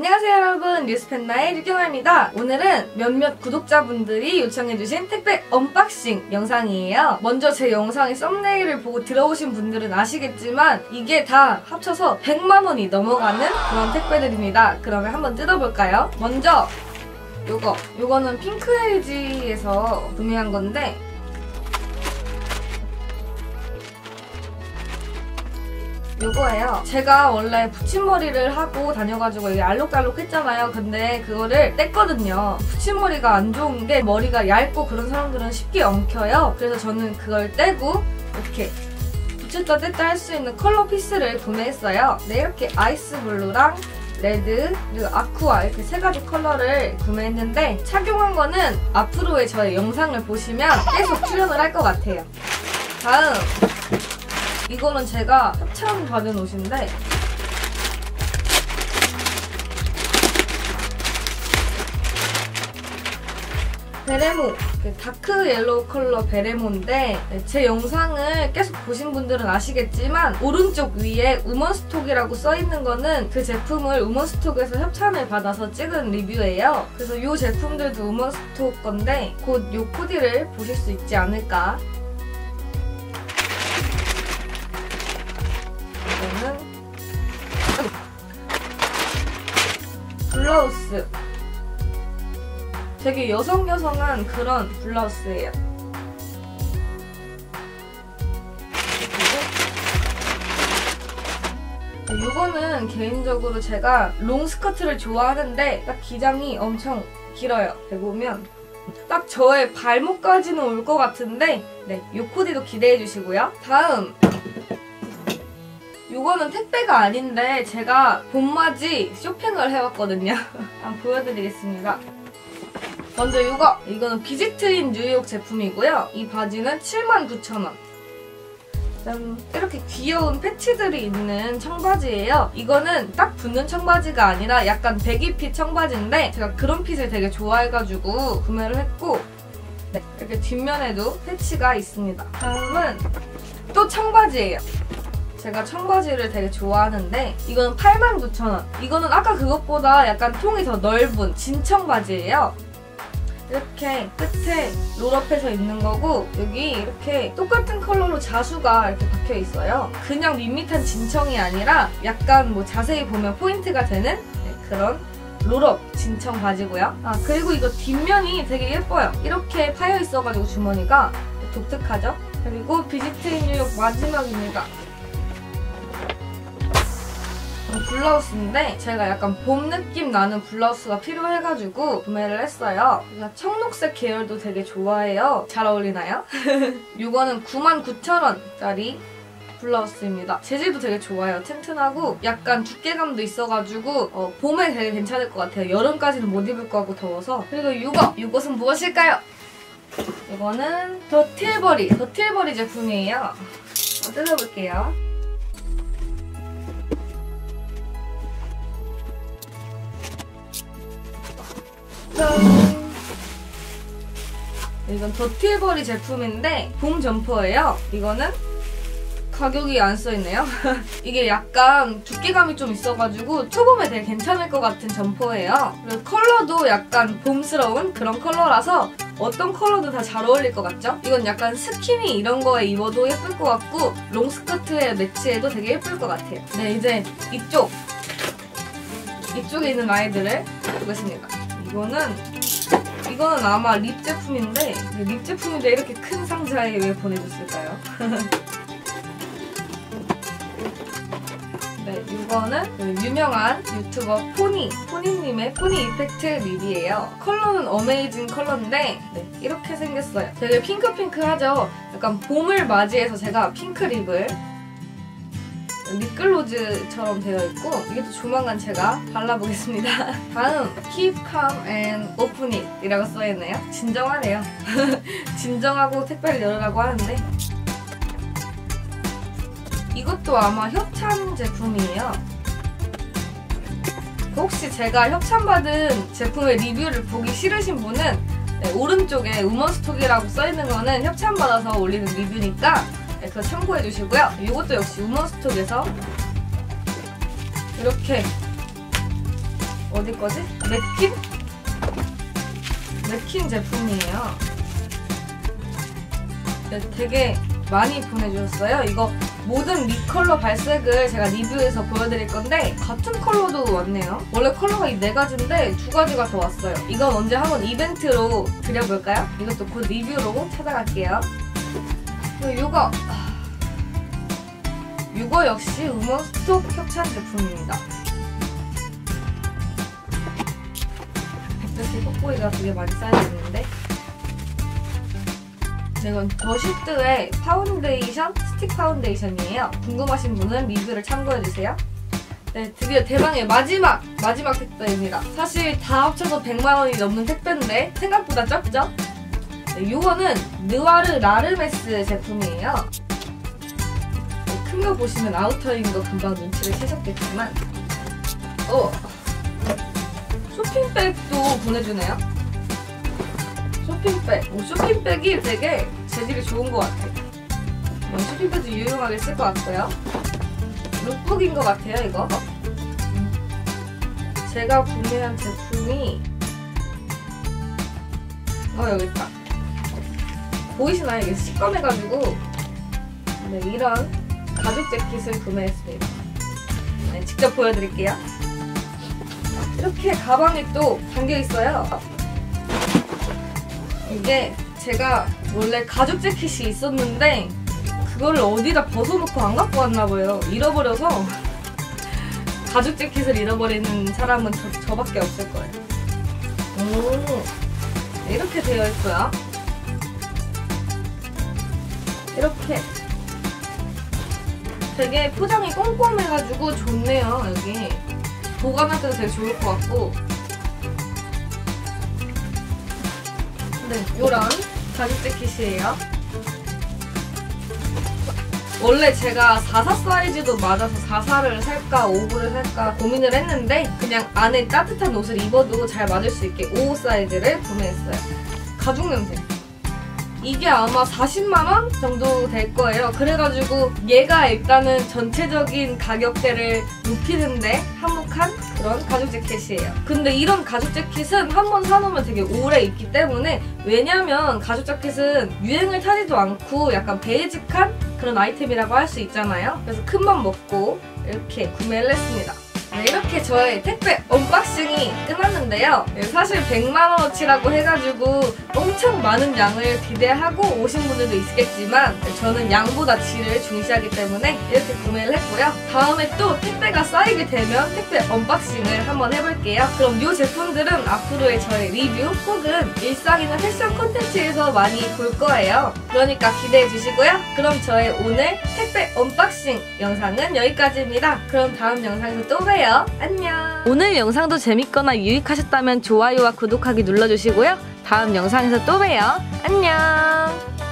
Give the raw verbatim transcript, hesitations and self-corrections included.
안녕하세요 여러분, 뉴스팬다의 류경아입니다. 오늘은 몇몇 구독자분들이 요청해주신 택배 언박싱 영상이에요. 먼저 제 영상의 썸네일을 보고 들어오신 분들은 아시겠지만 이게 다 합쳐서 백만 원이 넘어가는 그런 택배들입니다. 그러면 한번 뜯어볼까요? 먼저 요거 요거는 핑크에이지에서 구매한 건데 요거예요. 제가 원래 붙임머리를 하고 다녀가지고 이게 알록달록 했잖아요. 근데 그거를 뗐거든요. 붙임머리가 안 좋은 게 머리가 얇고 그런 사람들은 쉽게 엉켜요. 그래서 저는 그걸 떼고 이렇게 붙였다 뗐다 할 수 있는 컬러 피스를 구매했어요. 네, 이렇게 아이스 블루랑 레드 그리고 아쿠아 이렇게 세 가지 컬러를 구매했는데 착용한 거는 앞으로의 저의 영상을 보시면 계속 출연을 할 것 같아요. 다음 이거는 제가 협찬받은 옷인데 베레모 다크 옐로우 컬러 베레모인데 제 영상을 계속 보신 분들은 아시겠지만 오른쪽 위에 우먼스톡이라고 써있는 거는 그 제품을 우먼스톡에서 협찬을 받아서 찍은 리뷰예요. 그래서 이 제품들도 우먼스톡 건데 곧 이 코디를 보실 수 있지 않을까. 이거는 블라우스. 되게 여성여성한 그런 블라우스예요. 이거는 개인적으로 제가 롱 스커트를 좋아하는데 딱 기장이 엄청 길어요. 대보면 딱 저의 발목까지는 올 것 같은데 네, 이 코디도 기대해 주시고요. 다음 이거는 택배가 아닌데 제가 봄맞이 쇼핑을 해왔거든요. 한번 보여드리겠습니다. 먼저 이거! 이거는 비지트인 뉴욕 제품이고요. 이 바지는 칠만 구천 원. 짠! 이렇게 귀여운 패치들이 있는 청바지예요. 이거는 딱 붙는 청바지가 아니라 약간 배기핏 청바지인데 제가 그런 핏을 되게 좋아해가지고 구매를 했고 네, 이렇게 뒷면에도 패치가 있습니다. 다음은 또 청바지예요. 제가 청바지를 되게 좋아하는데 이거는 팔만 구천 원. 이거는 아까 그것보다 약간 통이 더 넓은 진 청바지예요. 이렇게 끝에 롤업해서 있는 거고 여기 이렇게 똑같은 컬러로 자수가 이렇게 박혀 있어요. 그냥 밋밋한 진청이 아니라 약간 뭐 자세히 보면 포인트가 되는 네, 그런 롤업 진청 바지고요. 아 그리고 이거 뒷면이 되게 예뻐요. 이렇게 파여 있어가지고 주머니가 독특하죠? 그리고 비지트인 뉴욕 마지막입니다. 블라우스인데 제가 약간 봄 느낌 나는 블라우스가 필요해가지고 구매를 했어요. 제가 청록색 계열도 되게 좋아해요. 잘 어울리나요? 이거는 구만 구천 원짜리 블라우스입니다. 재질도 되게 좋아요. 튼튼하고 약간 두께감도 있어가지고 어, 봄에 되게 괜찮을 것 같아요. 여름까지는 못 입을 거 같고 더워서. 그리고 이거! 이것은 무엇일까요? 이거는 더 틸버리! 더 틸버리 제품이에요. 한번 뜯어볼게요. 짠! 이건 더틸버리 제품인데 봄 점퍼예요. 이거는 가격이 안 써있네요. 이게 약간 두께감이 좀 있어가지고 초봄에 되게 괜찮을 것 같은 점퍼예요. 그리고 컬러도 약간 봄스러운 그런 컬러라서 어떤 컬러도 다 잘 어울릴 것 같죠? 이건 약간 스키니 이런 거에 입어도 예쁠 것 같고 롱스커트에 매치해도 되게 예쁠 것 같아요. 네, 이제 이쪽! 이쪽에 있는 아이들을 보겠습니다. 이거는 이거는 아마 립 제품인데 립 제품인데 이렇게 큰 상자에 왜 보내줬을까요? 네, 이거는 유명한 유튜버 포니 포니님의 포니 이펙트 립이에요. 컬러는 어메이징 컬러인데 네, 이렇게 생겼어요. 되게 핑크핑크하죠? 약간 봄을 맞이해서 제가 핑크 립을 립글로즈처럼 되어 있고 이게 또 조만간 제가 발라보겠습니다. 다음 Keep calm and open it 이라고 써있네요. 진정하네요. 진정하고 택배를 열으라고 하는데 이것도 아마 협찬 제품이에요. 혹시 제가 협찬받은 제품의 리뷰를 보기 싫으신 분은 네, 오른쪽에 우먼스톡이라고 써있는 거는 협찬받아서 올리는 리뷰니까 네, 그거 참고해주시고요. 이것도 역시 우먼스톡에서 이렇게 어, 어디 거지? 맥퀸? 맥퀸 제품이에요. 네, 되게 많이 보내주셨어요. 이거 모든 립 컬러 발색을 제가 리뷰해서 보여드릴 건데 같은 컬러도 왔네요. 원래 컬러가 이 네 가지인데 두 가지가 더 왔어요. 이건 언제 한번 이벤트로 드려볼까요? 이것도 곧 리뷰로 찾아갈게요. 그리고 이거 이거 역시 우먼 스톡 협찬 제품입니다. 이렇게 뽁뽁이가 되게 많이 쌓여있는데 이건 더슈트의 파운데이션, 스틱 파운데이션이에요. 궁금하신 분은 리뷰를 참고해주세요. 네, 드디어 대망의 마지막! 마지막 택배입니다. 사실 다 합쳐서 백만 원이 넘는 택배인데 생각보다 적죠? 네, 요거는 느와르 라르메스 제품이에요. 네, 큰 거 보시면 아우터인 거 금방 눈치를 채셨겠지만 어, 쇼핑백도 보내주네요. 쇼핑백. 오, 쇼핑백이 되게 재질이 좋은 것 같아요. 어, 쇼핑백도 유용하게 쓸 것 같고요. 룩북인 것 같아요, 이거. 제가 구매한 제품이 어, 여기 있다. 보이시나요? 이게 시꺼매가지고 네, 이런 가죽 재킷을 구매했습니다. 네, 직접 보여드릴게요. 이렇게 가방에 또 담겨있어요. 이게 제가 원래 가죽 재킷이 있었는데 그거를 어디다 벗어놓고 안 갖고 왔나봐요. 잃어버려서 가죽 재킷을 잃어버리는 사람은 저, 저밖에 없을 거예요. 오, 이렇게 되어 있고요. 이렇게 되게 포장이 꼼꼼해가지고 좋네요. 여기 보관할 때도 되게 좋을 것 같고. 네, 요런 가죽 재킷이에요. 원래 제가 사십사 사이즈도 맞아서 사십사를 살까 오십을 살까 고민을 했는데 그냥 안에 따뜻한 옷을 입어도 잘 맞을 수 있게 오십오 사이즈를 구매했어요. 가죽 냄새. 이게 아마 사십만 원 정도 될 거예요. 그래가지고 얘가 일단은 전체적인 가격대를 높이는데 한몫한 그런 가죽 재킷이에요. 근데 이런 가죽 재킷은 한 번 사놓으면 되게 오래 입기 때문에, 왜냐면 가죽 재킷은 유행을 타지도 않고 약간 베이직한 그런 아이템이라고 할 수 있잖아요. 그래서 큰맘 먹고 이렇게 구매를 했습니다. 네, 이렇게 저의 택배 언박싱이 끝났는데요. 네, 사실 백만 원어치라고 해가지고 엄청 많은 양을 기대하고 오신 분들도 있겠지만 저는 양보다 질을 중시하기 때문에 이렇게 구매를 했고요. 다음에 또 택배가 쌓이게 되면 택배 언박싱을 한번 해볼게요. 그럼 이 제품들은 앞으로의 저의 리뷰 혹은 일상이나 패션 콘텐츠에서 많이 볼 거예요. 그러니까 기대해주시고요. 그럼 저의 오늘 택배 언박싱 영상은 여기까지입니다. 그럼 다음 영상에서 또 봬요. 안녕. 오늘 영상도 재밌거나 유익하셨다면 좋아요와 구독하기 눌러주시고요. 다음 영상에서 또 봬요. 안녕.